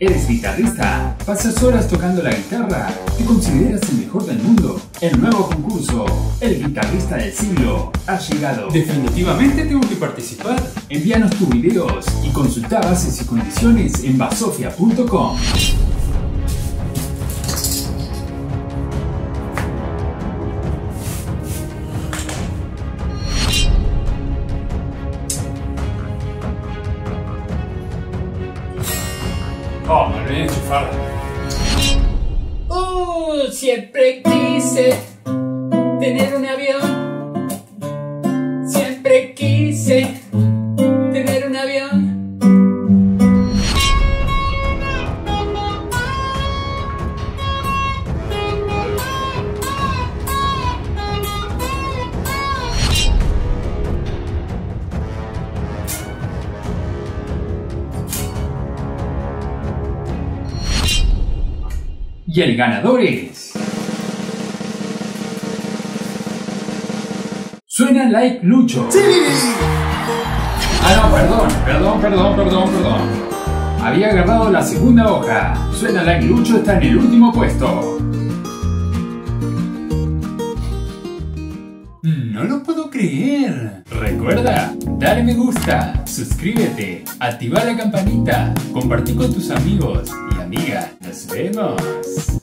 ¿Eres guitarrista? ¿Pasas horas tocando la guitarra? ¿Te consideras el mejor del mundo? El nuevo concurso, El Guitarrista del Siglo, ha llegado. Definitivamente tengo que participar. Envíanos tus videos y consulta bases y condiciones en basofia.com. Oh, me olvidé de enchufarla. Siempre quise tener un avión. Siempre quise tener un avión. Y el ganador es... Suena like Lucho. ¡Sí! Ah, no, perdón. Había agarrado la segunda hoja. Suena like Lucho está en el último puesto. No lo puedo creer. Recuerda, dale me gusta, suscríbete, activa la campanita, compartí con tus amigos y amigas. Nos vemos.